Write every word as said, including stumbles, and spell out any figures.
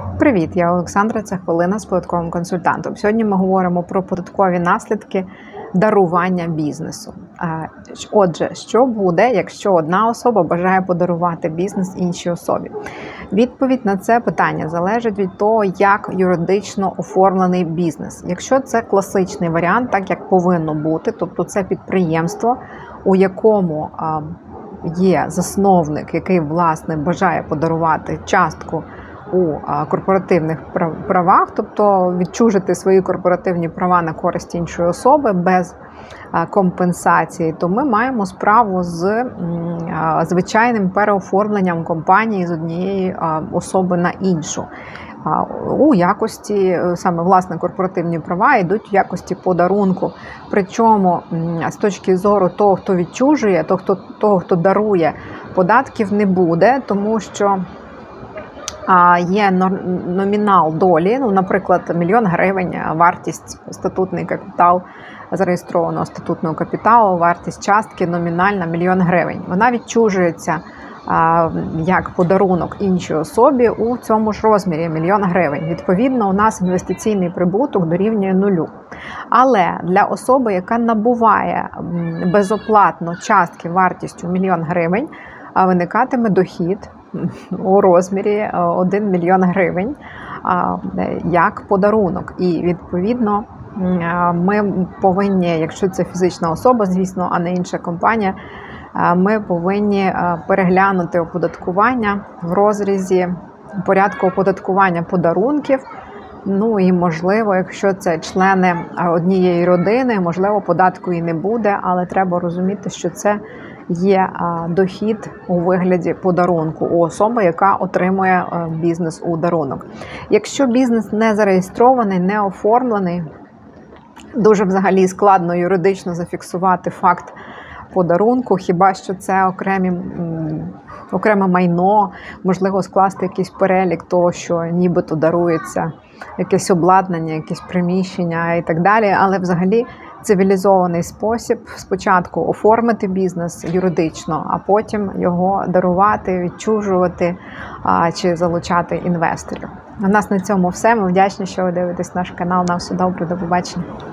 Привіт, я Олександра, це «Хвилина з податковим консультантом». Сьогодні ми говоримо про податкові наслідки дарування бізнесу. Отже, що буде, якщо одна особа бажає подарувати бізнес іншій особі? Відповідь на це питання залежить від того, як юридично оформлений бізнес. Якщо це класичний варіант, так як повинно бути, тобто це підприємство, у якому є засновник, який, власне, бажає подарувати частку у корпоративних правах, тобто відчужити свої корпоративні права на користь іншої особи без компенсації, то ми маємо справу з звичайним переоформленням компанії з однієї особи на іншу. У якості, саме власне корпоративні права йдуть в якості подарунку. Причому з точки зору того, хто відчужує, того, хто, того, хто дарує, податків не буде, тому що є номінал долі, ну, наприклад, мільйон гривень, вартість статутний капітал, зареєстрованого статутного капіталу, вартість частки номінальна мільйон гривень. Вона відчужується як подарунок іншій особі у цьому ж розмірі мільйон гривень. Відповідно, у нас інвестиційний прибуток дорівнює нулю. Але для особи, яка набуває безоплатно частки вартістю мільйон гривень, виникатиме дохід у розмірі один мільйон гривень як подарунок. І, відповідно, ми повинні, якщо це фізична особа, звісно, а не інша компанія, ми повинні переглянути оподаткування в розрізі порядку оподаткування подарунків. Ну і, можливо, якщо це члени однієї родини, можливо, податку і не буде, але треба розуміти, що це є дохід у вигляді подарунку у особи, яка отримує бізнес у дарунок. Якщо бізнес не зареєстрований, не оформлений, дуже взагалі складно юридично зафіксувати факт подарунку, хіба що це окремі, окреме майно, можливо, скласти якийсь перелік того, що нібито дарується, якесь обладнання, якесь приміщення і так далі, але взагалі цивілізований спосіб спочатку оформити бізнес юридично, а потім його дарувати, відчужувати а, чи залучати інвесторів. У нас на цьому все. Ми вдячні, що ви дивитесь наш канал. На все добре, до побачення.